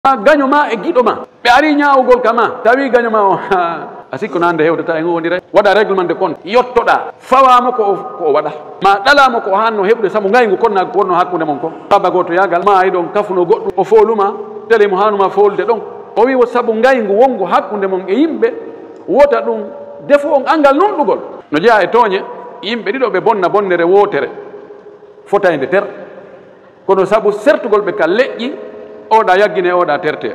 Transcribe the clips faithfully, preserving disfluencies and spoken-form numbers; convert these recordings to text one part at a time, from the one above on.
gaño ma e giɗo ma ɓe ari ñaawugol kama tawi gaño ma o a sikko nande hewdata e wondira waɗa réglement de compte yottoɗa fawama ko ko o waɗa ma ɗalama ko hanno heɓude sabu ngaygu konna wonno hakkude mon ko baba goto yagal ma ay ɗon kafuno goɗɗum o fooluma télé mo hanuma foolude ɗon o wi wo sabu ngaygu wongu hakkude mon e yimɓe wota ɗum defo on angal nunɗugol no jeeya e tooñe yimɓe ɗiɗo ɓe bonna bonnere wotere fotayde ter kono sabu sertugol ɓe ka leƴƴi oɗa yaggine oɗa terte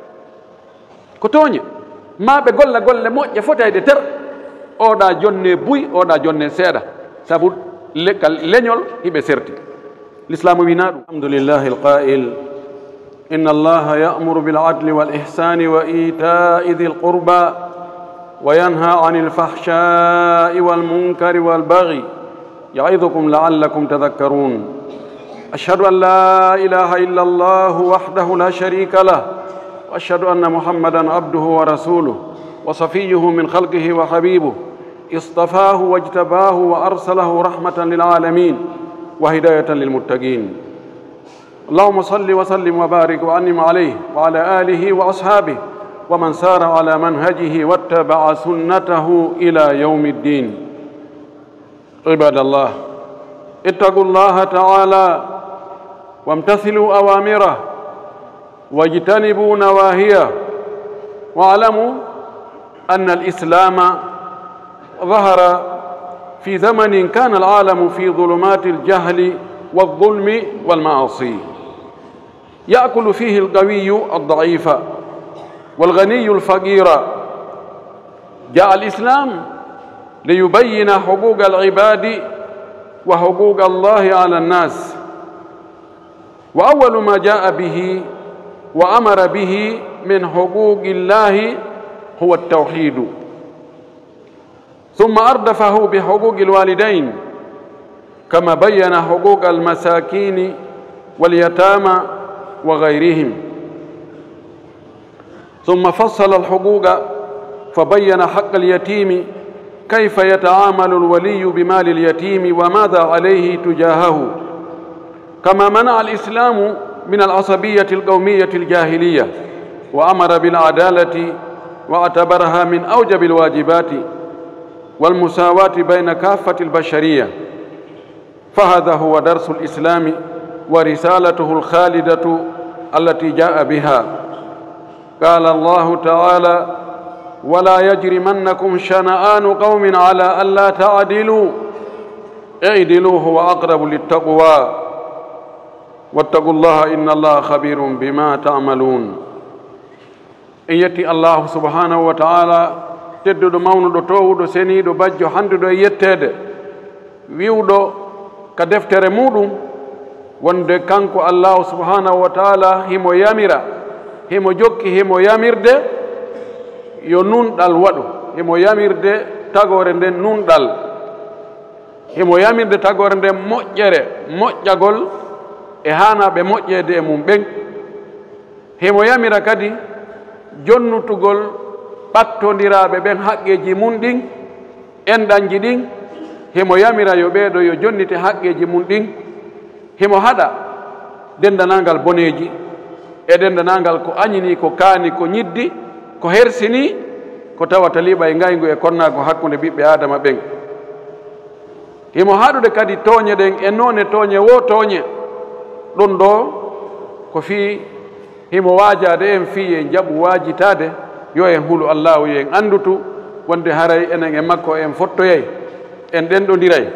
ko tooñe ma ɓe golla golle moƴƴe fotayde ter oɗa jonne buy oɗa jonne seeɗa sabu ka leñol hiɓe serti l'islam wina ɗum alhamdulillahi alqa'il inna allaha ya'muru bil adli wal ihsani wa ita'i dhil qurba wa yanha 'anil fahsha'i wal munkari wal baghi ya'idhukum la'allakum tadhakkarun أشهد أن لا إله إلا الله وحده لا شريك له وأشهد أن محمدًا عبده ورسوله وصفيه من خلقه وحبيبه اصطفاه واجتباه وأرسله رحمة للعالمين وهداية للمتقين اللهم صل وسلم وبارك وأنعم عليه وعلى آله وأصحابه ومن سار على منهجه واتبع سنته إلى يوم الدين عباد الله اتقوا الله تعالى وامتثلوا أوامره واجتنبوا نواهيه واعلموا أن الإسلام ظهر في زمن كان العالم في ظلمات الجهل والظلم والمعاصي يأكل فيه القوي الضعيف والغني الفقير جاء الإسلام ليبين حقوق العباد وحقوق الله على الناس وأول ما جاء به وأمر به من حقوق الله هو التوحيد ثم أردفه بحقوق الوالدين كما بين حقوق المساكين واليتامى وغيرهم ثم فصل الحقوق فبين حق اليتيم كيف يتعامل الولي بمال اليتيم وماذا عليه تجاهه كما منع الإسلام من العصبية القومية الجاهلية وأمر بالعدالة واعتبرها من أوجب الواجبات والمساواة بين كافة البشرية فهذا هو درس الإسلام ورسالته الخالدة التي جاء بها قال الله تعالى ولا يجرمنكم شنآن قوم على ألا تعدلوا اعدلوا هو أقرب للتقوى واتقوا الله إن الله خبير بما تعملون إن يتي الله سبحانه وتعالى تدد مونو توودو سنيدو بجو حندو يتede wiwdo ka deftere muɗum wonde kanko Allah subhanahu wa ta'ala himo yamira himo jokki himo yamirde yo nunɗal waɗu himo yamirde tagore nden nunɗal himo yamirde tagore nden moƴƴere moƴƴagol e hanaɓe moƴƴede e mum ɓen himo yamira kadi jonnutugol ɓattodiraɓe ɓen haqqeji mum ɗin enɗanji ɗin himo yamira yo ɓeeɗo yo jonnite haqqeji mum ɗin himo haɗa dendanangal boneji e dendanangal ko añini ko kaani ko ñiddi ko hersini ko tawa taliɓa e ngaygu e konnago hakkude ɓiɓɓe adama ɓen himo haɗude kadi tooñe ɗen e noone tooñe wo tooñe ɗum ɗo ko fii himo waajade en fii en jaɓu waajitade yo en hulu allahu yo en anndutu wonde haray enen e makko en fottoyay en ɗenɗodiray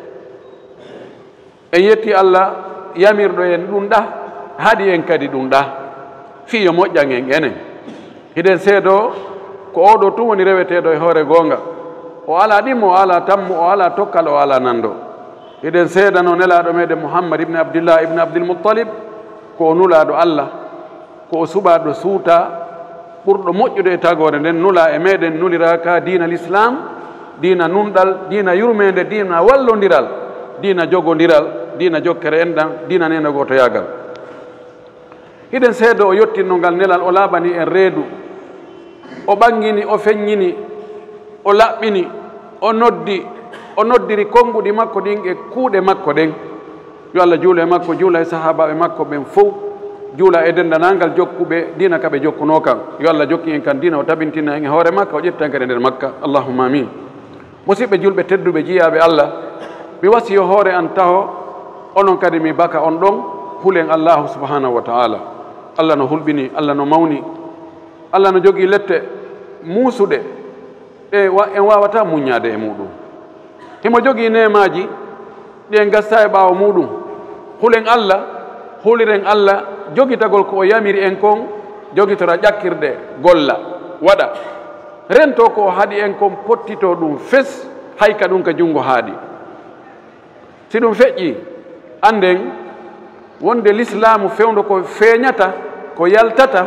en yetti allah yamirɗo en ɗum ɗa haɗi en kadi ɗum ɗa fii yo moƴƴan en enen hiɗen seedo ko oɗo tun woni reweteɗo e hoore goonga o ala ɗimmo o ala tammo o ala tokkal o ala nando hiɗen seedano nelaɗo meɗen mouhammad ibne abdillah ibne abdilmuttalib ko o nulaɗo allah ko o suɓaɗo suuta ɓurɗo moƴƴude e tagore nden nula e meɗen nuliraka diina l'islam diina nunɗal diina yurmede diina wallodiral diina jogodiral diina jokkere enɗan diina nena goto yagal hiɗen seedo o yettinno ngal nelal o laaɓani en reedu o ɓangini o feññini o laɓɓini o noddi o noddiri konnguɗi makko ɗin e kuuɗe makko ɗen yo Allah juula e makko juula e sahabaɓe makko ɓen fof juula e dendanangal jokkuɓe dina kaɓe jokkuno kan yo Allah jokki en kan dina o tabintina en e hoore makka o ƴetta en kadi nder makka allahumma amin musidɓe julɓe tedduɓe jiyaɓe Allah mi wasiyo hoore an taho onon kadi mi baka on ɗon hulen allahu subhanahu wa taala Allah no hulɓini Allah no mawni Allah no jogii lette muusuɗe e en wawata muññade e muɗum himo jogii nemaji ɗi gasta e ɓaawo muɗum hulen Allah huliren Allah jogitagol ko o yamiri en kon jogitora ƴakkirde golla waɗa rento ko o haɗi en kon pottito ɗum fes hayka ɗum ka junngo haaɗi si ɗum feƴƴi anden wonde l'islamu fewndo ko feeñata ko yaltata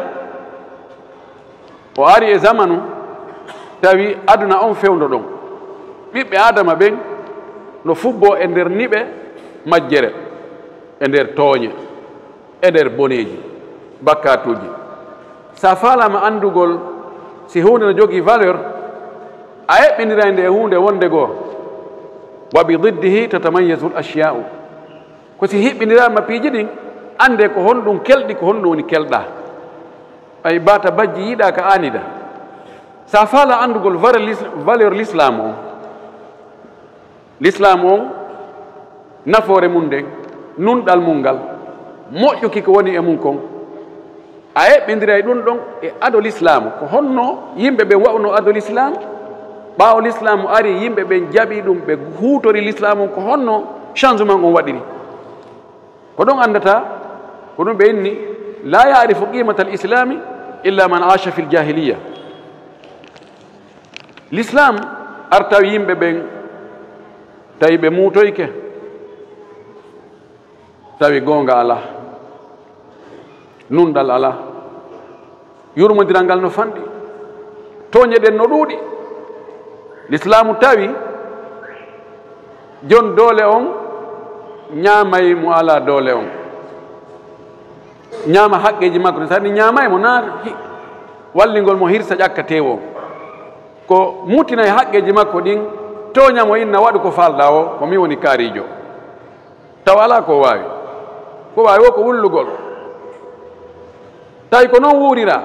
o ari e zamanu tawi aduna on fewndo ɗon ɓiɓɓe adama ɓen no fubbo e nder niɓe majjere e nder tooñe e nder boneji bakkatuji sa falama andugol si hunde no jogii valeur a eɓɓinira nde e hunde wonde goo wa bi diddihi tatamayazu l ashya'u ko si hiɓɓinirama piiji ɗin ande ko honɗum kelɗi ko honɗum woni kelɗa ay bata bajji yiiɗa ka anida sa faala andugol valeur l'islam on l'islam on nafoore mum nden nunɗal mum ngal moƴƴuki ko woni e mum kon a eɓɓindira e ɗum ɗon e ado l'islamu ko honno yimɓe ɓe wawno ado l'islam ɓaawo l'islamu ari yimɓe ɓe jaɓi ɗum ɓe huutori l'islamu ko honno changement on waɗiri ko ɗon andata ko ɗum ɓe inni la yarifu qimata al islami illa man asha fi l jahiliya l'islam artawi yimɓe ɓen tawi ɓe muutoyke tawi goonga ala nunɗal ala yurmodiral ngal no fanɗi toñe ɗen no ɗuuɗi l'islamu tawi jon doole on ñaamay mo ala doole on ñaama haqqeji makko sani ñaamay mo naata wallingol mo hirsa ƴakkatewo ko mutinay haqqeji makko ɗin toñamo inna waɗu ko falɗa o ko mi woni kaarijo taw ala ko waawi ko waawi o ko wullugol tawi ko noon wuurira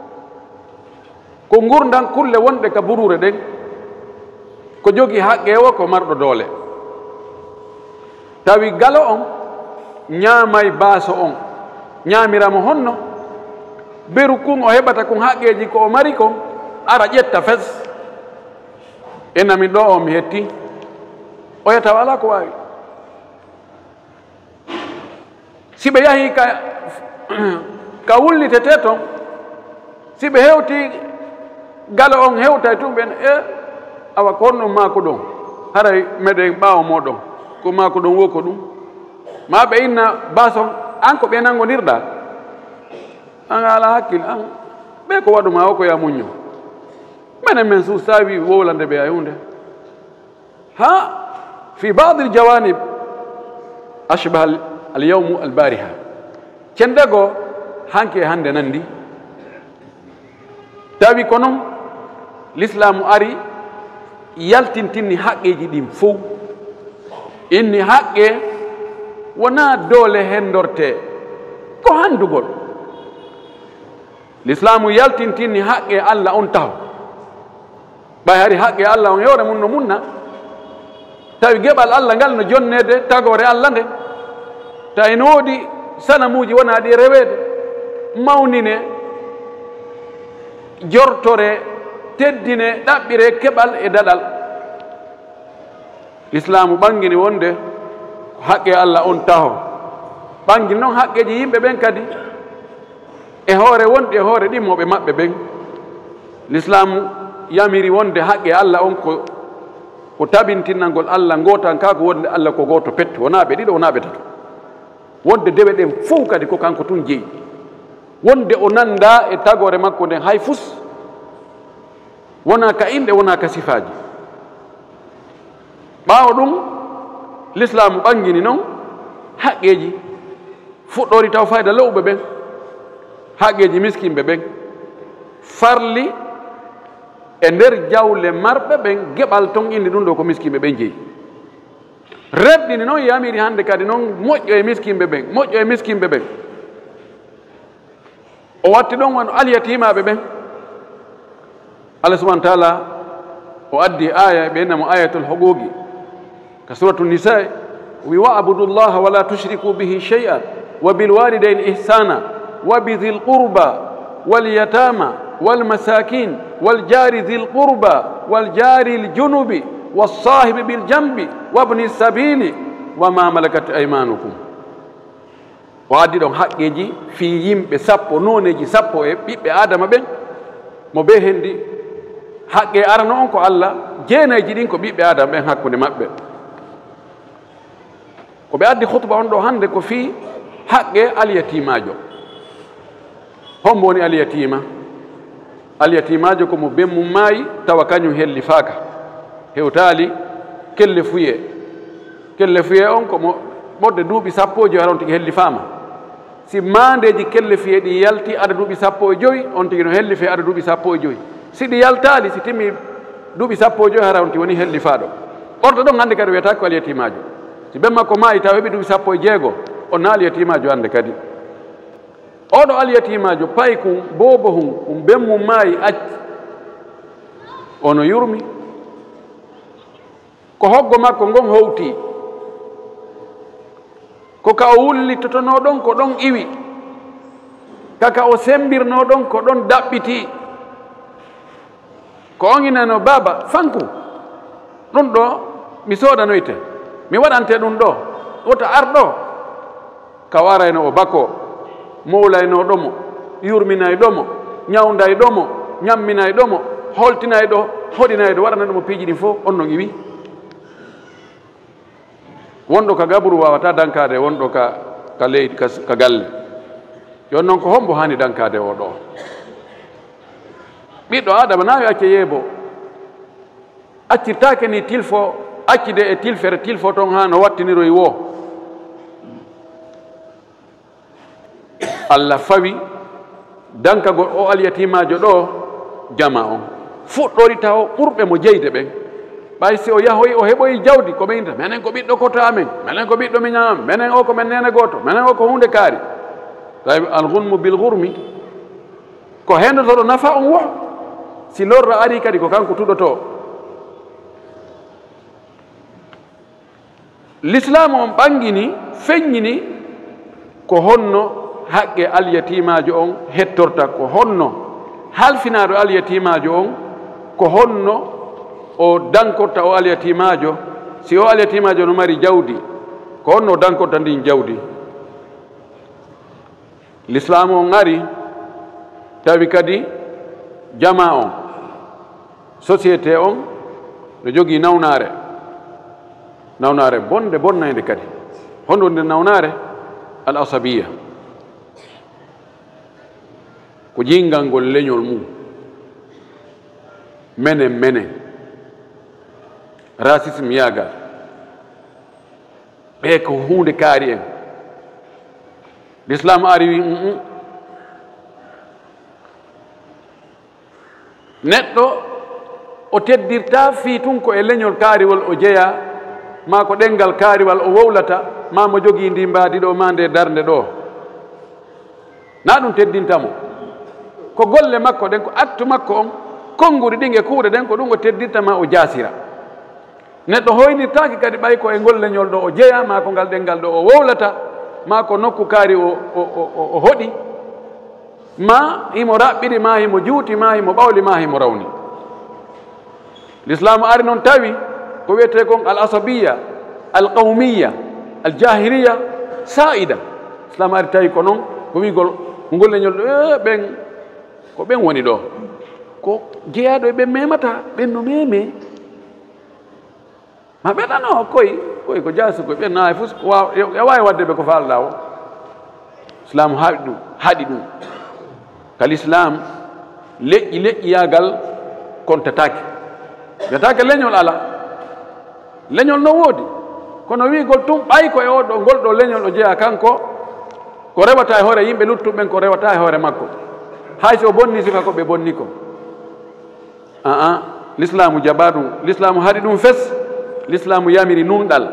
ko gurdan kulle wonɗe ka burure ɗen ko jogii haqqe o ko marɗo doole tawi galo on ñaamay baaso on ñaamiramo honno beru kun o heɓata kun haqqeji ko o mari kon ara ƴetta fes enamin ɗo o mi hetti o yata wala ko waawi si ɓe yahi ka ka wullitete ton si ɓe hewti galo on hewta e tum ɓen e awa ko honɗum maako ɗon haray meɗen ɓaawo moɗon ko maako ɗon wo ko ɗum ma ɓe inna bason an ko ɓe nangodirɗa an ala hakkil an ɓe ko waɗuma o ko ya muñño menen men su sawi wowlande ɓe a hunde ha fi badi l jawanib ashbaha al yawmu al bariha cendego hanke hande nandi tawi ko noon l'islamu ari yaltintinni haqqeji ɗin fof inni haqqe wona doole hendorte ko handugol l'islamu yaltintinni haqqe Allah on taw ɓay hari haqqe Allah on hewre mum no munna tawi geɓal Allah ngal no jonnede tagore Allah nde tawi no woodi sanamuji wona ɗi rewede mawnine jortore teddine ɗaɓɓire keɓal e daɗal l'islamu ɓangini wonde haqqe Allah on taho ɓangini noon haqqeji yimɓe ɓen kadi e hoore wonɗi e hoore ɗimmoɓe maɓɓe ɓen l'islamu yamiri wonde haqqe Allah on ko ko tabintinnalngol Allah ngotan ka ko wonde Allah ko goto petto wona ɓe ɗiɗo wona ɓe tato wonde dewe ɗen fof kadi ko kanko tun jeeyi wonde o nanda e tagore makko nden hay fus wona ka inɗe wona ka sifaji ɓaawo ɗum l'islamu ɓangini noon haqqeji fuɗɗori taw fayda lewɓe ɓen haqqeji miskinɓe ɓen farli e nder jawle marɓe ɓen geɓal ton indi ɗum ɗo ko miskinɓe ɓen jeeyi reɓɗini noon yamiri hannde kadi noon moƴƴo e miskinɓe ɓen moƴƴo e miskinɓe ɓen o watti ɗon won alyatimaɓe ɓen. Allah subhanahu wa taala o addi aya ɓennamo ayatul huquqi ka suratu nisa wi wa'budu llaha wala tushriku bihi shay'an wa bilwalidaini ihsana wa bidhil qurba walyatama walmasakin waljari dhil qurba waljari ljunubi wassahibi biljambi wabni sabili wama malakat aymanukum. o addi ɗon haqqeji fi yimɓe sappo noneji sappo e ɓiɓɓe adama ɓen mo be hendi haqqe arano on ko Allah, jeenayji ɗin ko ɓiɓɓe adama ɓen hakkude maɓɓe. ko ɓe addi khutba on ɗo hande ko fi haqqe alyatimajo. hombo woni alyatima? alyatimajo komo bemmum maayi tawa kañum helli faaka hewtaali kelle fuye. kelle fuye on komo ɓodde duuɓi sappo e joyi aɗa on tigi helli faama. si mandeji kelle fiye ɗi yalti aɗa duuɓi sappo e joyi on tigi no helli fe aɗa duuɓi sappo e joyi. si ɗi yaltaali si timmi duuɓi sappo e joyi hara on ti woni helli faaɗo. orto ɗon hannde kadi wiyata ko alyatimajo. si ɓen makko maayi taw heɓi duuɓi sappo e jeego on na alyatimajo hannde kadi. oɗo alyatimajo payi kum boobo hum um bemmum maayi acci ono yurmi ko hoggo makko ngon howti ko ka o wullitotono ɗon ko ɗon iwi kaka o sembirno ɗon ko ɗon daɓɓiti ko on inano baba fanku ɗum ɗo mi soodanoyte mi waɗante ɗum ɗo woto arɗo ka warayno o bako mowlayno ɗomo yurminay ɗomo ñawnday ɗomo ñamminay ɗomo holtinay ɗo hoɗinay ɗo waɗana ɗomo piiji ɗin fof on non iwi. wonɗo ka gaburu wawata dankade wonɗo ka ka leydi ka galle yon noon ko hombo hani dankade o ɗo. ɓiɗɗo adama nawi acce yeebo accirtake ni tilfo accide e tilfere tilfo toon ha no wattiniroy wo. Allah fawi dankagol o alyatimajo ɗo jama on fuɗɗori taw ɓurɓe mo jeyde ɓen. ɓay si o yahoyi o heɓoyi jawdi ko ɓe inta minen ko ɓiɗɗo koto amen, minen ko ɓiɗɗo mi ñamam, minen o ko men nene goto, minen o ko hunde kaari. tawi algunmu bilgurmi ko hendotoɗo nafa on wo. si lorro ari kadi ko kanko tuɗoto. l'islam on ɓangini feññini ko honno haqqe alyatimajo on hettorta, ko honno halfinaɗo alyatimajo on, ko honno o dankorta o alyatimajo. si o alyatimajo no mari jawdi ko honno o dankorta ndin jawdi. l'islam on ari tawi kadi jama on société on no jogii nawnare nawnare bonde bonnayde kadi. hondo nde nawnare al asabiya ko jingal ngol leñol mum menen menen racisme yagal ɓe ko hunde kaari en. l'islam ari wi mm neɗɗo o teddirta fii tun ko e leñol kaariwol o jeeya ma ko ɗengal kaariwal o wowlata ma mo jogii ndi mbaadi ɗo ma nde darnde ɗo na ɗum teddintamo. ko golle makko ɗen ko acte makko on konnguri ɗin e kuuɗe ɗen ko ɗum o teddirta ma o jaasira. neɗɗo hoynirtaaki kadi ɓay ko e ngol leñol ɗo o jeeya ma ko ngal ɗengal ɗo o wowlata ma ko nokku kaari o o hoɗi ma himo raɓɓiɗi ma himo juuti ma himo ɓawli ma himo rawni. l'islam ari noon tawi ko wiyete kon al asabiya al qawmiya al jahiliya sa'ida. l'islam ari tawi ko noon ko wigol ngol leñol ɗo e ɓen ko ɓen woni ɗo ko jeeyaɗo e ɓen memata ɓen no meme ma ɓeɗano koye koye ko jaasi koye ɓen nayi fof e wawi wadde ɓe ko falɗa o. islam haɗi ɗum haɗi ɗum kal islam leƴƴi leƴƴiyagal kontatake wiyatake leñol ala leñol no woodi kono wigol tum ɓay ko e oɗo ngol ɗo leñol o jeeya kanko ko rewata e hoore yimɓe luttuɓen ko rewata e hoore makko hay so bonni sika ko ɓe bonni ko aa l'islamu jaɓa ɗum. l'islamu haɗi ɗum fes. l'islamu yamiri nunɗal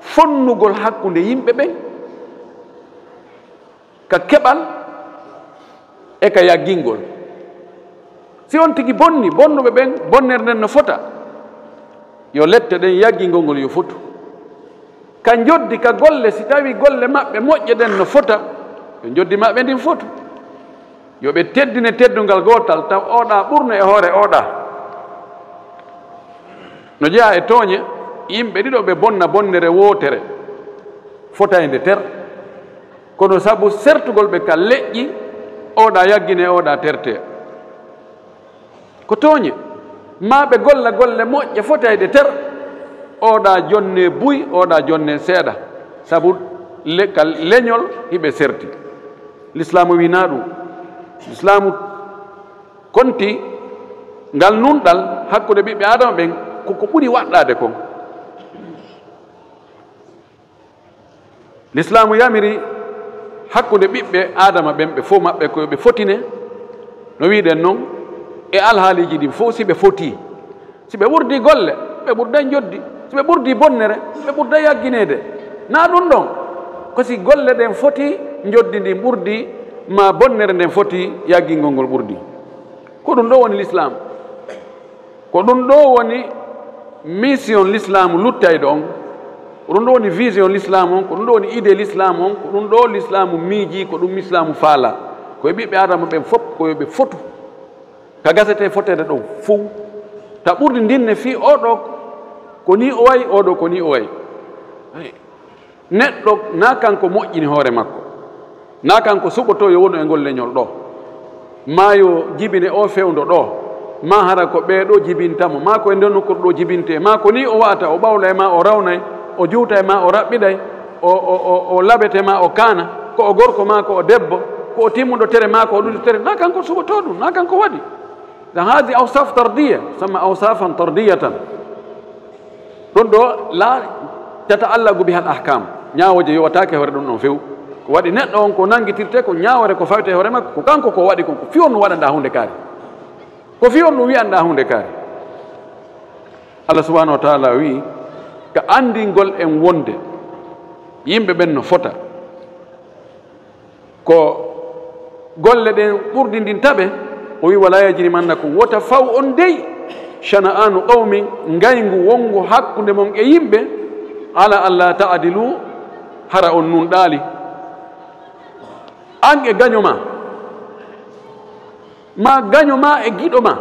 fonnugol hakkunde yimɓe ɓen ka keɓal e ka yaggingol. Si on tigi bonni bonnuɓe ɓen bonnere nden no fota yo lette ɗen yaggingol ngol yo fotu ka joddi ka golle si tawi golle maɓɓe moƴƴe ɗen no fota yo joddi maɓɓe ndin fotu yo ɓe teddine teddungal gotal taw oɗa ɓurno e hoore oɗa. no jeeya e tooñe yimɓe ɗiɗo ɓe bonna bonnere wootere fota e nde ter kono sabu sertugol ɓe ka leƴƴi oɗa yaggine oɗa terte ko tooñe ma ɓe golla golle moƴƴe fota e ɗe ter oɗa jonne buy oɗa jonne seeɗa sabu le, ka leñol hiɓe serti. l'islamu wina ɗum. l'islamu konti ngal nunɗal hakkude ɓiɓɓe adama ɓen koko ɓuri waɗɗade kon. l'islamu yamiri hakkude ɓiɓɓe adama ɓen ɓe fof maɓɓe ko ɓe fotine no wiɗen noon e alhaaliji ɗin fof si ɓe foti si ɓe ɓurdi golle ɓe ɓurday joddi si ɓe ɓurdi bonnere ɓe ɓurday yagginede na ɗum ɗon ko si golle ɗen foti joddi ndin ɓurdi ma bonnere nden foti yaggingol ngol ɓurdi. ko ɗum ɗo woni l'islam ko ɗum ɗo woni mission l'islam luttayɗo on ko ɗum ɗo woni vision l'islam on ko ɗum ɗo woni idée l'islam on ko ɗum ɗo l'islamu miiji ko ɗum l'islamu faala koye ɓiɓɓe adama ɓen fof koyeɓe fotu ka gasete fotede ɗo fuu ta ɓurdi ndinne fi oɗo ko ni o wayi oɗo ko ni o wayi. neɗɗo na kanko moƴƴini hoore makko na kanko suɓoto yo wonu e ngol leñol ɗo ma yo jibine o fewdo ɗo ma hara ko ɓeeɗo jibintamo ma ko e nder nokkuɗo ɗo jibinte ma ko ni o wa'ata o ɓawla e ma o rawnay o juuta e ma o raɓɓiɗay o o o laɓete ma o kaana ko o gorko ma ko o debbo ko o timmuɗo tere ma ko o ɗuɗi tere na kanko suɓoto ɗum na kanko waɗi. هذه أوصاف طردية تسمى أوصافا طردية رندو لا تتعلق بها الأحكام ñaawoje yowataake hoore ɗum ɗon few ko waɗi neɗɗo on ko nangitirte ko ñaawore ko fawte hoore makko ko kanko ko waɗi kon ko fiyon ɗum waɗanɗa hunde kaari ko fiyon ɗum wiyanɗa hunde kaari. Allah subhanahu wa taala wi ka andingol en wonde yimɓe ɓen no fota ko golle ɗen ɓurdi ndin taɓe o wi wala yajrimannakum wota faw on dey shana'anu qawmin ngayngu wongu hakkunde mon e yimɓe ala alla ta'dilu hara on nun ɗaali an e gaño ma ma gaño ma e giɗo ma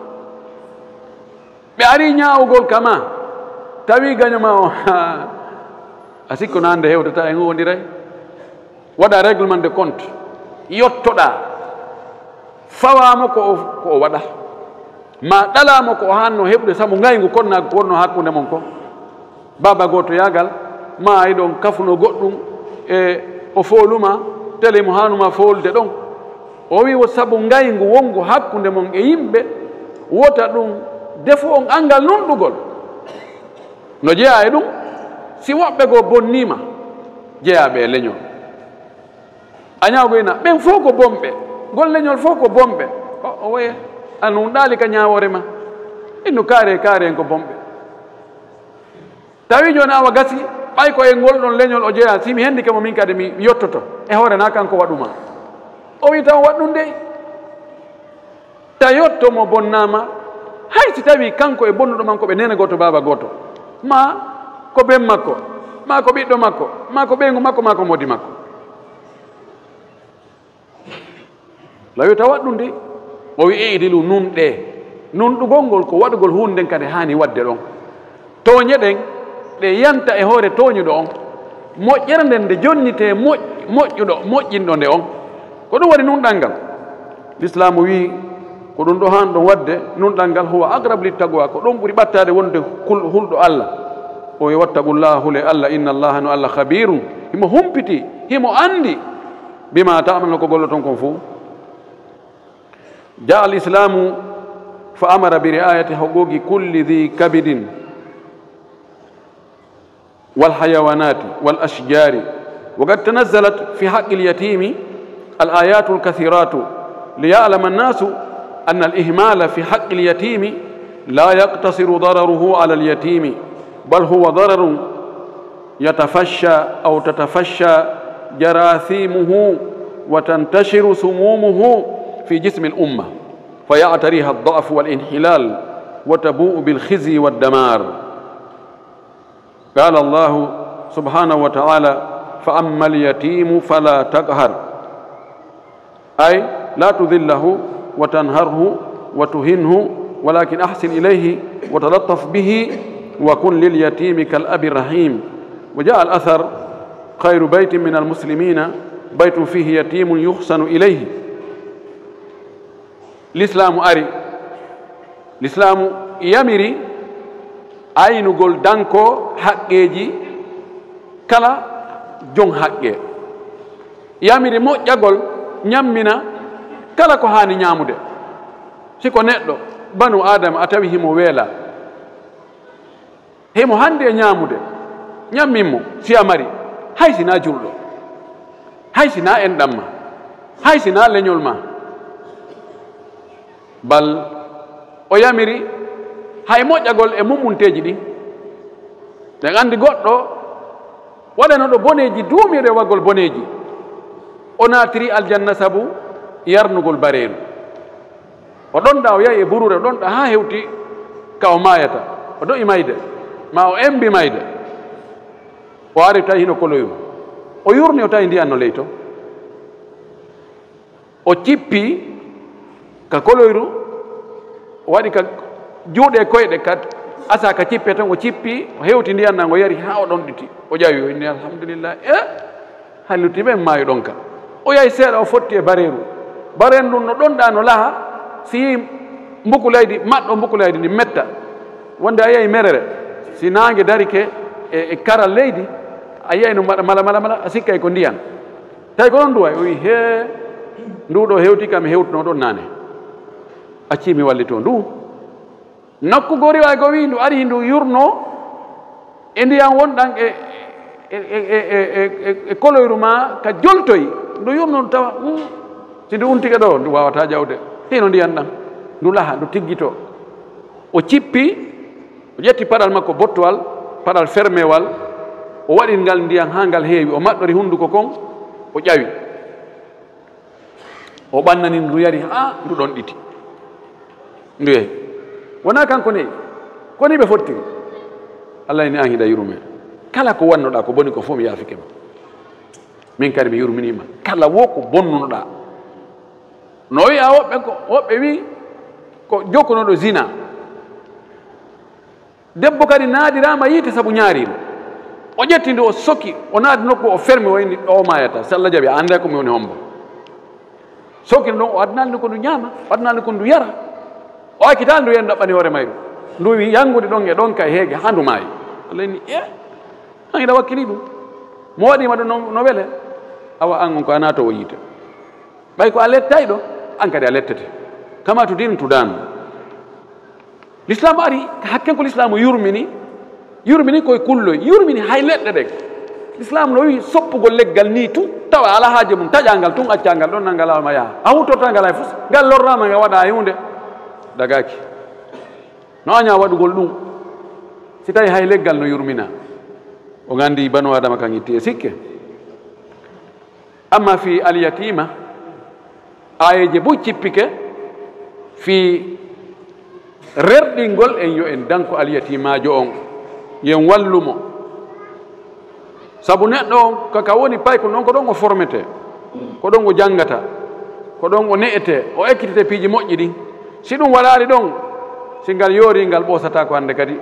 ɓe ari ñaawugol kama tawi gaño ma o a sikko nande hewtata e wondiray waɗa réglement de compte yottoɗa fawamo ko ko o waɗa ma ɗalamo ko o hanno heɓde sabu ngaygu konnago ko wonno hakkunde mon ko baba goto yagal ma ay ɗon kafuno goɗɗum e o fooluma télé mo hanuma foolde ɗon o wi wo sabu ngaygu wongu hakkunde mon e yimɓe wota ɗum defo on angal nunɗugol no jeeya e ɗum si woɓɓe go bonnima jeeyaɓe e leñol a ñawgoyna ɓen fof ko bomɓe gol leñol fof ko bomɓe o woye a nun ɗaali ka ñawore ma innu kaare kaare en ko bomɓe tawi joni awa gasi ɓay ko e ngol ɗon leñol o jeeya simi hendi kamo min kadi mi yottoto e hoore na kanko waɗuma o wi taw waɗɗum dey ta yottomo bonnama hay si tawi kanko e bonnuɗo man ko ɓe nene goto baba goto ma ko ben makko ma ko ɓiɗɗo makko ma ko ɓeygu makko ma ko modi makko lawi taw waɗɗum de o wi eydilu nunɗe nunɗugol ngol ko waɗugol hunde nden kadi hani wadde ɗon tooñe ɗen ɗe yanta e hoore tooñuɗo on moƴƴere nden nde jonnite moƴƴuɗo moƴƴinɗo nde on ko ɗum waɗi nunɗal ngal l'islamu wi ko ɗum ɗo han ɗon wadde nunɗal ngal huwa aqrab li tagwa ko ɗum ɓuri ɓattade wonde hulɗo Allah o wi wattaqullah hule Allah inna allaha no Allah khabirum himo humpiti himo andi bima ta'maluna ko gollo ton kon fo جاء الإسلام فأمر برعاية حقوق كل ذي كبد والحيوانات والأشجار وقد تنزلت في حق اليتيم الآيات الكثيرات ليعلم الناس أن الإهمال في حق اليتيم لا يقتصر ضرره على اليتيم بل هو ضرر يتفشى أو تتفشى جراثيمه وتنتشر سمومه في جسم الأمة فيعتريها الضعف والانحلال وتبوء بالخزي والدمار. قال الله سبحانه وتعالى فأما اليتيم فلا تقهر، أي لا تذله وتنهره وتهنه، ولكن أحسن إليه وتلطف به وكن لليتيم كالأب الرحيم. وجاء الأثر خير بيت من المسلمين بيت فيه يتيم يحسن إليه. الإسلام أري الإسلام يمري aynugol danko haqqeji kala jon haqqe, yamiri moƴƴagol ñammina kala ko hani ñamude. siko neɗɗo banu adama a tawi himo weela himo hande e ñamude ñamminmo siya mari hay sina julɗo, hay sina enɗam ma, hay sina leñol ma, bal o yamiri hay moƴƴagol e mummunteji ɗin. ɓen andi goɗɗo waɗanoɗo boneji duumiɗo e waggol boneji, o naatiri aljanna sabu yarnugol bareeru. o ɗonɗa o yahi e burure, o ɗonɗa ha hewti ka o mayata, o do'i mayde ma o embi mayde, o ari tawi hino koloyru, o yurni o tawi ndiyan no ley to, o cippi ka koloyru, o waɗi ka juuɗe koyɗe ka asa ka cippe tan, o cippi o hewti ndiyan nan o yari ha o ɗon ɗiti, o ƴawi o inni alhamdulillah, e halluti ɓen maayo ɗon ka. o yahi seeɗa o fotti e bareeru, bareeru ndun no ɗonɗa no laha, si yi mbukulaydi maɗɗo mbukulaydi ndi metta, wonde a yehi merere si nangue darike e, e karal leydi, a yehi no mbaɗa mala mala mala, a sikkay ko ndiyan, tawi ko ɗon duway, o wi he nduɗo hewti kam hewtuno ɗon nane, acci mi wallito ndu. nokku gori way go wi ndu ari ndu yurno e ndiyan wonɗan e e koloyru ma ka joltoyi, ndu yurno ndu tawa si ndu untike ɗo ndu wawata jawde, hino ndiyan ɗan ndu laha ndu tiggito. o cippi o ƴetti paɗal makko bottowal, paɗal fermewal, o waɗi ngal ndiyan ha ngal heewi, o maɗɗori hunduko kon, o ƴawi, o ɓannani ndu yari ha ndu ɗon ɗiti, ndu yehi. wona kanko neyi koni ɓe fottiri. allah ni an hiɗa yurume, kala ko wannoɗa ko boni ko fof mi yaafike ma, min kadi mi yurminima kala wo ko bonnunoɗa. no wiya woɓɓe ko woɓɓe wi ko jokkunoɗo zina, debbo kadi naadirama yiite sabu ñaarino, o ƴetti nde o soki, o naadi nokku o fermi, o inni ɗo mayata, so allah jaaɓi a ande ko mi woni hombo. soki ɗon o adnalni ko ndu ñaama, o adnalni ko ndu yara, o akkita ndu yen ɗaɓɓani hoore mayru, ndu wi yangude ɗon e ɗon kay heege ha ndu maayi. allah inni e an hiɗa wakkili ɗum, mo waɗima ɗum no wele, awa an on ko a nato o yiite, ɓay ko a lettay ɗo an kadi a lettete, kama to din tudanu. l'islam ari hakken ko l'islam yurmini yurmini koye kulloy, yurmini hay leɗɗe ɗe. l'islam no wi soppugol leggal ni tu tawa ala haaje mum, taƴangal tun accangal ɗon nangalama yaha, a huttorta ngal hay fof, ngal lorrama nga waɗa hunde dagaki. no aña waɗugol ɗum si tawi hay leggal no yurmina, o gandi banu adama kan itti e sikke. amma fi alyatima ayeje bo cippike fi rerɗingol en yo en danko alyatimajo on, yen wallumo, sabu neɗɗo on kaka woni pay ko noon ko ɗon o formete, ko ɗon o jangata, ko ɗon o ne'ete, o ekkitete piiji moƴƴi ɗin. si ɗum waɗari ɗon, si ngal yoori ngal ɓosata ko hande kadi.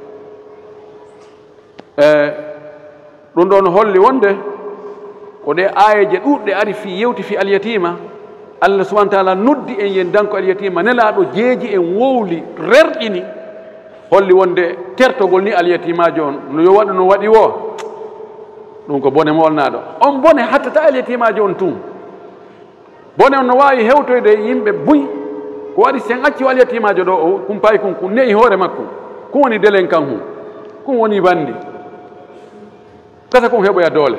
e ɗum ɗon holli wonde ko ɗe ayeje ɗuɗɗe ari fi yewti fi alyatima. allah subahana taala noddi en yen danko alyatima, nelaɗo jeeji en wowli rerɗini, holli wonde tertogol ni alyatimajo on no yo waɗu no waɗi wo, ɗum ko bone molnaɗo on. bone hattata alyatimajo on tun, bone on no wawi hewtoyde yimɓe buy, ko waɗi sen acci o alyatimajo ɗo o kumpayi kun kun ne'i hoore makko, kun woni delen kan hum, kun woni bandi, gasa kun heɓoya doole,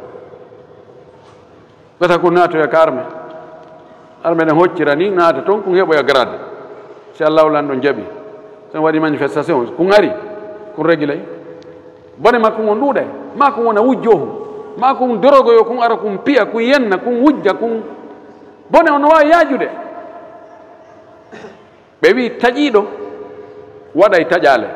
gasa kun natoya ka arme, arme ɗen hoccira ni naata toon kun heɓoya grade, si allah lan ɗon jaaɓi, sen waɗi manifestation kun ari kun régulay, bone makko on ɗuuɗay, ma ko wona wujjohu, ma ko ɗum dorogoyo kun ara kun piya kun yenna kun wujja kun, bone on no wawi yaajude, ɓe wi taƴiɗo waɗay taƴale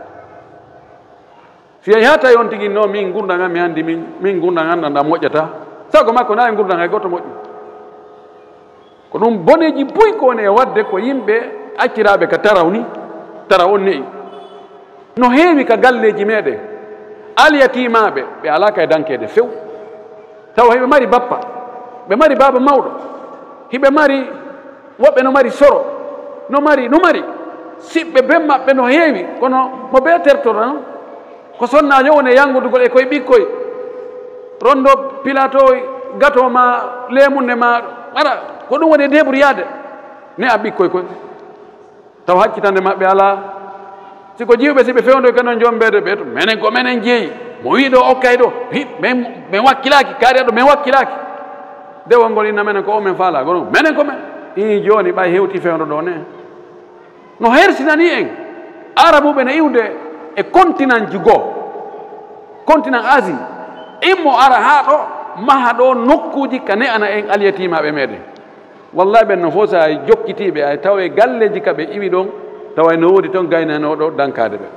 si a yahata on tigi no min gurdam mi andi min min gurdam andanda moƴƴata sago makko na e gurdam hay goto moƴƴu ko ɗum boneji boyi ko woni e wadde ko yimɓe acciraɓe ka taraw ni tara on neyi no heewi ka galleji meɗen alyatimaɓe ɓe ala ka e dankede few tawa hiɓe mari bappa ɓe mari baba mawɗo hiɓe mari woɓɓe no mari soro no mari no mari siɓɓe ben maɓɓe no heewi kono mo ɓe tertora non ko sonnajo woni e yangudugol e koye ɓikkoye rondo pilato gato ma lemunde ma ara ko ɗum woni e deɓriyade ne a ɓikkoye koye taw haccitande maɓɓe ala siko jiwɓe siɓe fewndo kanon jombede ɓe to minen ko minen jeeyi mo wi ɗo okkay ɗo min min wakkilaki kaari aɗo min wakkilaki dewol ngol inna menen ko o min faala gono minen ko men i joni ɓay hewti fewndo ɗo ne no hersinani en arabuɓe ne iwde e continent ji goo continent asie immo ara ha ɗo maha ɗo nokkuji ka ne ana en alyatimaɓe meɗen wallahi ɓen no fof sa jokkitiɓe ay taw e galleji ka ɓe iwi ɗon tawa no woodi toon gaynanoɗo dankade ɓe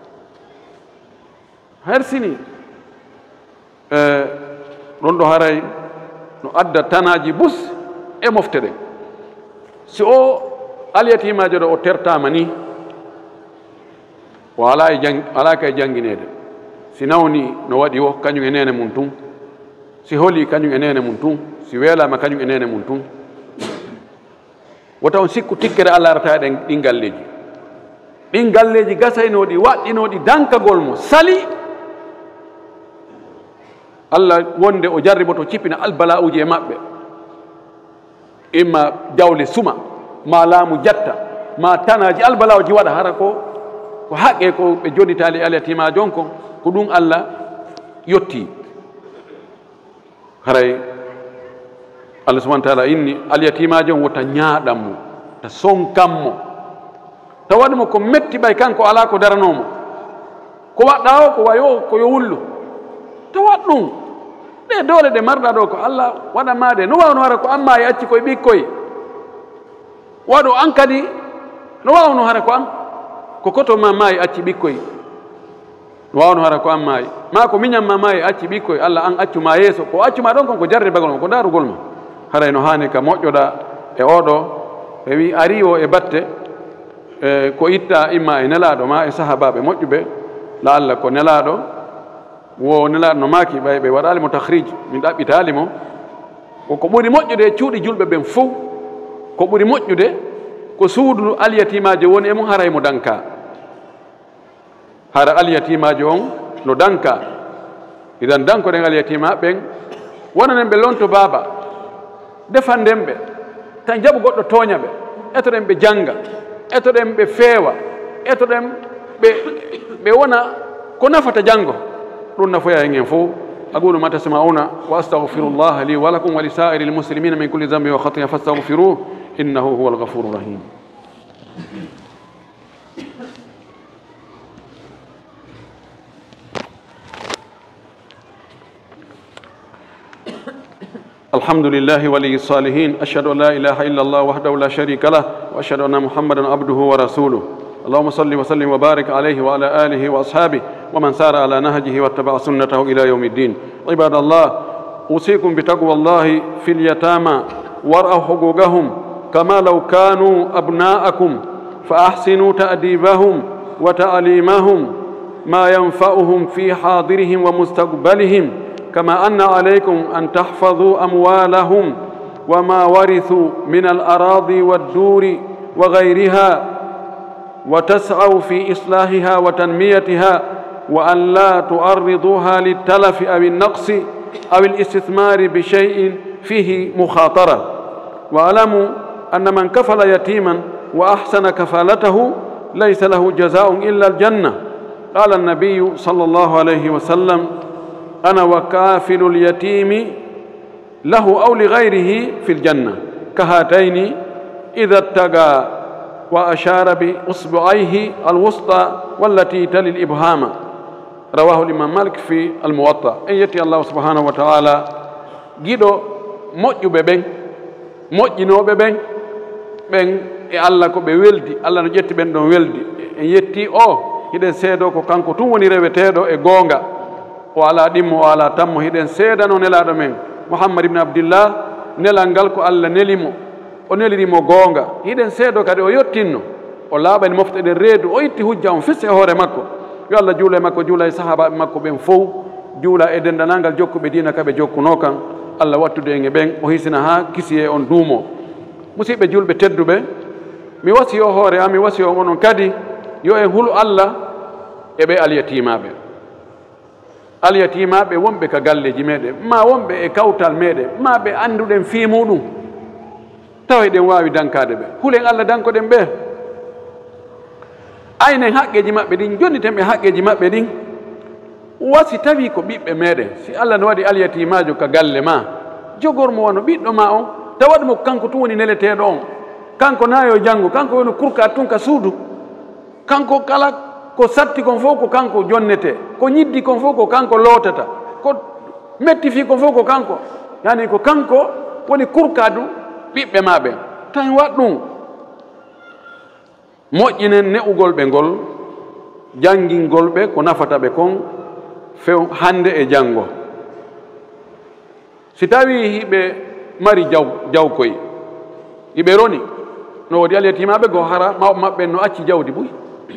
hersini e ɗon ɗo haray no adda tanaji bus e mofte ɗen si o alyatimajo ɗo o tertama ni o ala e jang ala ka e jangguinede si nawni no waɗi o kañum e nene mum tun si hooli kañum e nene mum tun si weelama kañum e nene mum tun wota on sikku tikkere allah arata ɗen ɗin galleji ɗin galleji gasaynoɗi waɗɗinoɗi dankagol mo sali allah wonde o jarriboto cippina albala uji e maɓɓe imma jawle suma ma laamu jatta ma tanaji albala uji waɗa hara ko ko haqqe ko ɓe joditali alyatima jon kon ko ɗum allah yetti haray allah subahana taala inni alyatimajo on wota ñaaɗanmo ta sonkanmo ta waɗimo ko metti ɓay kanko ala ko daranomo ko waɗɗa o ko wayo ko yo wullu ta waɗ ɗum ɗe doole ɗe marɗa ɗo ko allah waɗanmaɗe no wawno hara ko amma e acci koye ɓikkoye waɗo an kadi no wawno hara ko an ko koto ma maayi acci ɓikkoye no wawno hara ko an maayi ma ko miñam ma maayi acci ɓikkoye allah an accuma yeeso ko accuma ɗon kon ko jarribagol ma ko darugol ma haray no hani ka moƴƴoɗa e oɗo ɓe wi ari o e batte e ko itta imma e nelaɗo ma e sahabaɓe moƴƴuɓe la allah ko nelaɗo wo nelaɗo no maaki ɓay ɓe waɗalimo tahrij min ɗaɓɓitalimo koko ɓuri moƴƴude e cuuɗi julɓe ɓen fof ko ɓuri moƴƴude ko suudu alyatimajo woni emum haray mo danka hara alyatimajo on no danka idan dankoɗen alyatima ɓen wonanen ɓe lonto baaba defanden ɓe tan jaɓu goɗɗo tooña ɓe etoɗen ɓe janga etoɗen ɓe feewa etoɗen ɓe ɓe wona ko nafata jango ɗum nafoya hen hen fof أقول ما تسمعون وأستغفر الله لي ولكم ولسائر المسلمين من كل ذنب وخطيئة فاستغفروه إنه هو الغفور الرحيم. الحمد لله ولي الصالحين أشهد أن لا إله إلا الله وحده لا شريك له وأشهد أن محمدا عبده ورسوله اللهم صل وسلم وبارك عليه وعلى آله وأصحابه ومن سار على نهجه واتبع سنته إلى يوم الدين. عباد الله أوصيكم بتقوى الله في اليتامى وارعوا حقوقهم كما لو كانوا أبناءكم فأحسنوا تأديبهم وتعليمهم ما ينفعهم في حاضرهم ومستقبلهم كما أن عليكم أن تحفظوا أموالهم وما ورثوا من الأراضي والدور وغيرها وتسعوا في إصلاحها وتنميتها وأن لا تعرضوها للتلف أو النقص أو الاستثمار بشيء فيه مخاطرة. واعلموا أن من كفل يتيما وأحسن كفالته ليس له جزاء إلا الجنة. قال النبي صلى الله عليه وسلم أنا وكافل اليتيم له أو لغيره في الجنة كهاتين إذا اتقى وأشار بإصبعيه الوسطى والتي تلي الإبهام. رواه الإمام مالك في الموطأ. إن يتي الله سبحانه وتعالى جيدو موجو ببن موجينو ببن بن e Allah ko ɓe weldi Allah no ƴetti ɓen ɗon weldi en yetti o hiɗen seedo ko kanko tun woni reweteɗo e goonga o ala ɗimmo o ala tammo hiɗen seedano nelaɗo men Muhammad ibn Abdillah nelal ngal ko Allah nelimo o nelirimo goonga hiɗen seedo kadi o yettinno o laaɓani mofteɗen reedu o itti hujja on fis e hoore makko yo Allah juula e makko juula e sahabaɓe makko ɓen fof juula e dendanal jokkuɓe diina kaɓe jokkuno kan Allah wattude en e ɓen o hisina ha kisi e on duumo musidɓe julɓe tedduɓe mi wasi o hoore am mi wasi o onon kadi yo en hulu Allah e ɓe alyatimaɓe alyatimaɓe wonɓe ka galleji meɗen ma wonɓe e kawtal meɗen ma ɓe annduɗen fii muɗum tawa eɗen wawi dankade ɓe hulen Allah dankoɗen ɓe aynen haqqeji maɓɓe ɗin jonniten ɓe haqqeji maɓɓe ɗin wasi tawi ko ɓiɓɓe meɗen si Allah no waɗi alyatimajo ka galle ma jogormo wano ɓiɗɗo ma on tawaɗmo kanko tun woni neleteɗo on kanko nayo janngo kanko woni kurka tun ka suudu kanko kala ko satti kon fof ko kanko jonnete ko ñiddi kon fof ko kanko lootata ko metti fi kon fof ko kanko yani ko kanko woni kurka du ɓiɓɓe ma ɓen tan wat ɗum moƴƴinen ne'ugol ɓe ngol janngingol ɓe ko nafata ɓe kon few hande e janngo si tawi hiɓe mari jaw jawkoy hiɓe roni no wodi alyatimaɓe go hara mawɓe maɓɓe no acci jawdi buy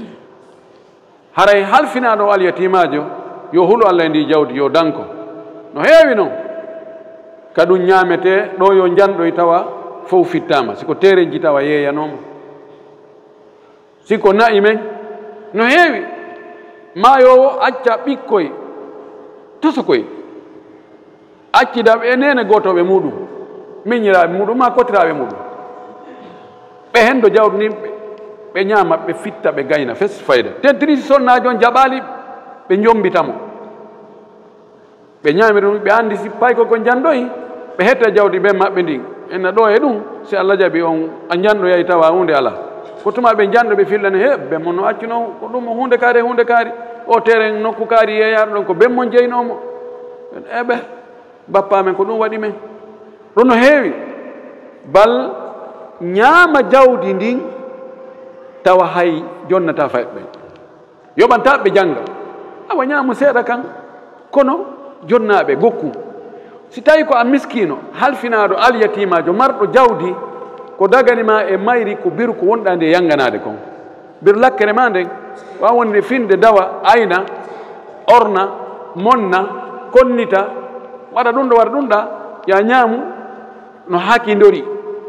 haray halfinaɗo o alyatimajo yo hulu Allah e ndi jawdi yo danko no heewi noon ka ɗum ñaamete ɗo yo janɗoy tawa fof fittama siko terenji tawa yeeyanoma siko na'i men no heewi mayowo acca ɓikkoy toso koy accidaɓe e nene gotoɓe muɗum miñiraɓe muɗum ma kotiraɓe muɗum ɓe hendo jawdi ni ɓe ñaama ɓe fitta ɓe gayna fes fayda tentiri si sonnajo on jaɓali ɓe jombitamo ɓe ñaami ɗum ɓe andi si pay koko jandoyi ɓe hetta jawdi ɓe maɓɓe ndin enna ɗo e ɗum si Allah jaɓi on a janɗoyayi tawa hunde ala ko tuma ɓe janɗo ɓe fillane he ɓemmo no accuno ko ɗum hunde kaari hunde kaari o teren nokku kaari yeeyaɗo ɗon ko bemmon jeynomo eɓe bappa men ko ɗum waɗi men ɗum no heewi bal ñaama jawdi ndin tawa hay jonnata fayɓe yoɓanta ɓe jannga awa ñaamu seeɗa kan kono jonnaɓe gokku si tawi ko a miskino halfinaɗo alyatimajo marɗo jawdi ko daganima e mayri ko biru ko wonɗa nde yanganade kon biru lakkere ma nden wawa wonde finde dawa ayna orna monna konnita waɗa ɗum ɗo waɗa ɗum ɗa ya ñaamu no hakkidori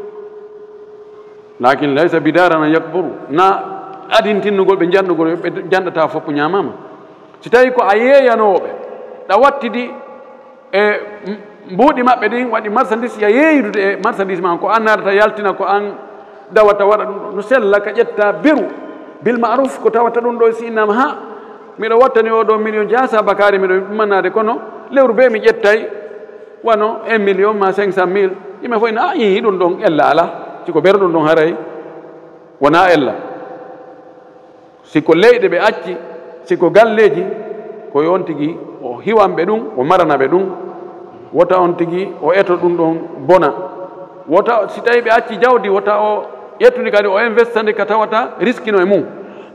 lakin laysa bidarana yakburu na adintinnugol ɓe janɗugol ɓe janɗata foppo ñamama si tawi ko a yeeyanoɓe ɗa wattidi e mbuuɗi maɓɓe ɗin waɗi marchandise ya yeeydude e marchandise ma ko an nadata yaltina ko an dawata waɗa ɗum ɗo no sella ka ƴetta beru bil maruf ko tawata ɗum ɗo si innama ha miɗo wattani oɗo million jasa bakari miɗo ɗumannade kono lewru be mi ƴettay wano un million ma cinq cent mille yimɓe fof ina a yihi ɗum ɗon ella ala siko ɓerɗum ɗon haray wona ella siko leyɗe ɓe acci siko galleji ko on tigi o hiwanɓe ɗum o maranaɓe ɗum wota on tigi o eto ɗum ɗon bona wota si tawi ɓe acci jawdi wota o ƴettude kadi o investande ka tawata riskino e mum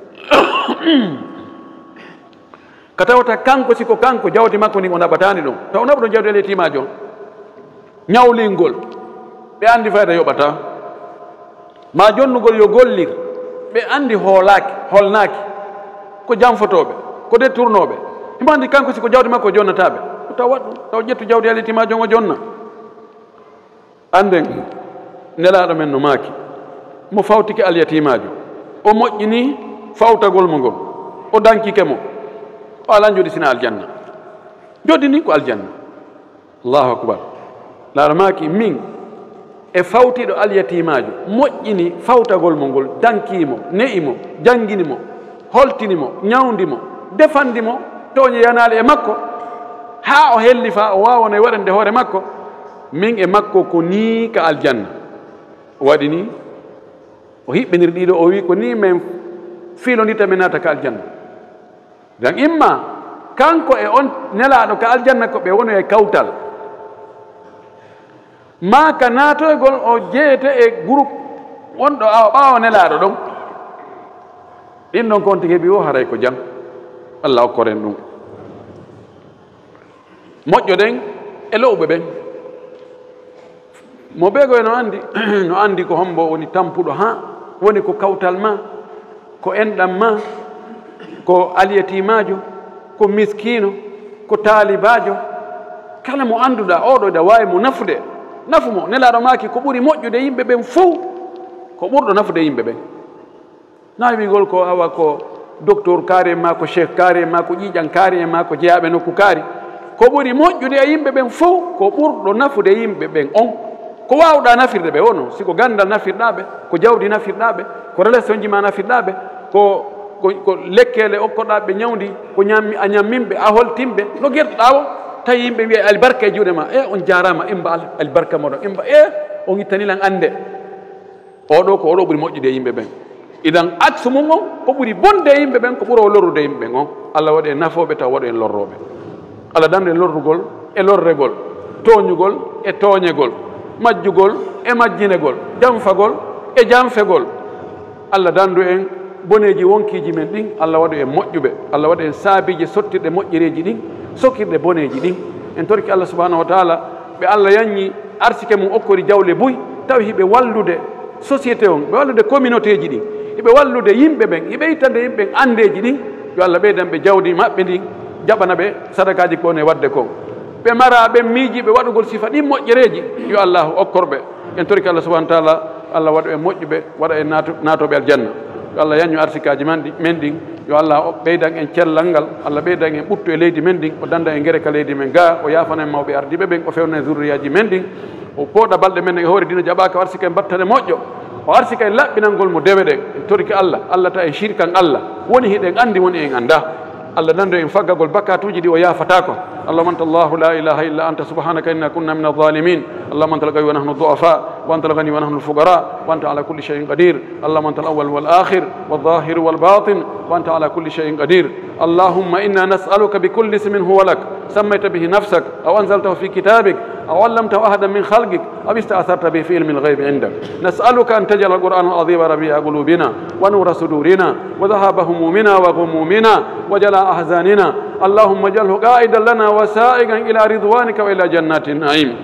ka tawata kanko siko kanko jawdi makko ndi o naɓatani ɗum taw o naɓa ɗon jawdi eletimajo on ñawlingol ɓe andi fayda yoɓata ma jonnugol yo gollir ɓe andi hoolaki holnaki ko janfotoɓe ko dettournoɓe himo andi kanko siko jawdi makko jonnataɓe taw waɗ ɗum taw ƴettu jawdi eletimajo o jonna anden nelaɗo men no maaki mo fawtike alyatimajo o moƴƴini fawtagol mo ngol o dankike mo o ala jooɗi sina aljanna jooɗi ni ko aljanna allahu akbar laaɗo maaki min e fawtiɗo alyatimajo moƴƴini fawtagol mo ngol dankimo ne'imo jangginimo holtinimo ñawdimo defandimo toñe yanali e makko ha o helli fa o wawano e waɗande hoore makko min e makko ko ni ka aljanna o waɗi ni o hiɓɓiniri ɗiɗo o wi ko ni min filodita min nata ka aljanna dan imma kanko e on nelaɗo ka aljanna ko ɓe woni e kawtal ma ka natoygol o jeeyete e groupe wonɗo awa ɓaawa nelaaɗo ɗon ɗin ɗon kon tigi heɓi o haray ko jam Allah hokkoren ɗum moƴƴo ɗen e lowɓe ɓen mo ɓeegoye no anndi no anndi ko hombo woni tampuɗo ha woni ko kawtal ma ko enɗam ma ko aliyatimajo ko miskino ko taalibajo kala mo annduɗa oɗo ida wawi mo nafude nafu mo nelaɗo maki ko ɓuri moƴƴude yimɓe ɓen fuu ko ɓurɗo nafude yimɓe ɓen na wigol ko awa ko docteur kaari e ma ko cheikh kaari e ma ko ƴiƴan kaari e ma ko jeyaɓe nokku kaari ko ɓuri moƴƴude e yimɓe ɓen fuu ko ɓurɗo nafude yimɓe ɓen on ko wawɗa nafirde ɓe wono siko gandal nafirɗaɓe ko jawdi nafirɗaɓe ko relation ji ma nafirɗaɓe ko ko lekkele okkoɗaɓe ñawdi ko ñammi a ñamminɓe a holtimɓe no guertoɗa o tawi yimɓe wiye albarka e juuɗe ma e on jarama imba al albarka moɗon imba e on ittanilan ande oɗo ko oɗo ɓuuri moƴƴude e yimɓe ɓen idan axe mum on ko ɓuuri bonde e yimɓe ɓen ko ɓuuro lorrude yimɓe ɓen on Allah waɗi e nafoɓe taw waɗo en lorroɓe Allah dandu e lorrugol e lorregol toñugol e toñegol majjugol e majjinegol janfagol e janfegol Allah dandu en boneji wonkiji men ɗin Allah waɗu en moƴƴuɓe Allah waɗu en saabiji sottirɗe moƴƴereji ɗin sokkirɗe boneji ɗin en torki Allah subhanahu wa taala ɓe Allah yanñi arsike mum okkori jawle buy tawi hiɓe wallude société on ɓe wallude communauté ji ɗin hiɓe wallude yimɓe ɓen hiɓe ittande yimɓe ɓen andeji ɗin yo Allah ɓeydanɓe jawdi maɓɓe ndin jaɓana ɓe sadakaji ko ne wadde kon ɓe mara ɓen miijiɓe waɗugol sifa ɗin moƴƴereji yo Allah okkorɓe en torki Allah subhanahu wa taala Allah waɗu en moƴƴuɓe waɗa en naatoɓe aljanna yo Allah yañu arsikaji men ɗin yo Allah ɓeydan en cellal ngal Allah ɓeydan en ɓuttu e leydi men ɗin o danda en guere ka leydi men ga o yafana en mawɓe ardiɓe ɓen o fewna e zurriyaji men ɗin o pooɗa balɗe men e hoore dina jaɓaka o arsika en battane moƴƴo o arsika en laɓɓinalngol mo dewe ɗen en torki Allah Allah ta en shirkan Allah woni hiɗen andi woni en anda Allah nando en faggagol bakatuji ɗi o yafatako اللهم أنت الله لا إله إلا أنت سبحانك إنا كنا من الظالمين اللهم أنت القوي ونحن الضعفاء وأنت الغني ونحن الفقراء وأنت على كل شيء قدير اللهم أنت الأول والآخر والظاهر والباطن وأنت على كل شيء قدير اللهم إنا نسألك بكل اسم هو لك سميت به نفسك أو أنزلته في كتابك أو علمته أحدا من خلقك أو استأثرت به في علم الغيب عندك نسألك أن تجعل القرآن العظيم ربيع قلوبنا ونور صدورنا وذهاب همومنا وغمومنا وجلاء أحزاننا اللهم اجعله قائدا لنا وسائقا إلى رضوانك وإلى جنات النعيم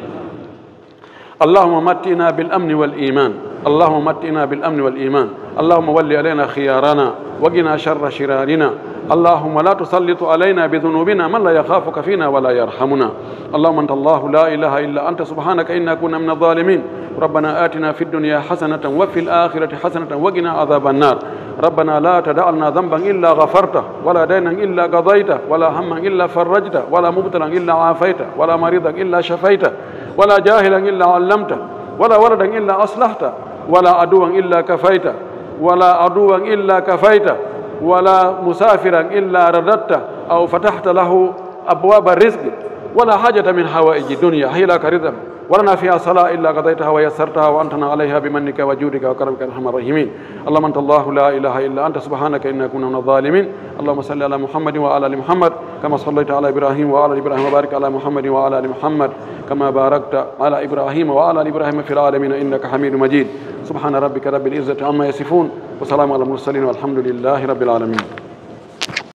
اللهم متنا بالأمن والإيمان اللهم متنا بالأمن والإيمان اللهم ول علينا خيارنا وقنا شر شرارنا اللهم لا تسلط علينا بذنوبنا من لا يخافك فينا ولا يرحمنا اللهم أنت الله لا إله إلا أنت سبحانك إنا كنا من الظالمين ربنا آتنا في الدنيا حسنة وفي الآخرة حسنة وقنا عذاب النار ربنا لا تدع لنا ذنبا إلا غفرته ولا دينا إلا قضيته ولا هما إلا فرجته ولا مبتلا إلا عافيته ولا مريضا إلا شفيته ولا جاهلا إلا علمته ولا ولدا إلا أصلحته ولا عدوا إلا كفيته ولا عدوا إلا كفيته ولا مسافرا إلا رددته أو فتحت له أبواب الرزق ولا حاجة من حوائج الدنيا هي لك رضا ولنا فيها صلاة إلا قضيتها ويسرتها وأنتنا عليها بمنك وجودك وكرمك أرحم الراحمين اللهم أنت الله لا إله إلا أنت سبحانك إنا كنا من الظالمين اللهم صل على محمد وعلى آل محمد كما صليت على إبراهيم وعلى آل إبراهيم وبارك على محمد وعلى آل محمد كما باركت على إبراهيم وعلى آل إبراهيم في العالمين إنك حميد مجيد سبحان ربك رب العزة عما يصفون وسلام على المرسلين والحمد لله رب العالمين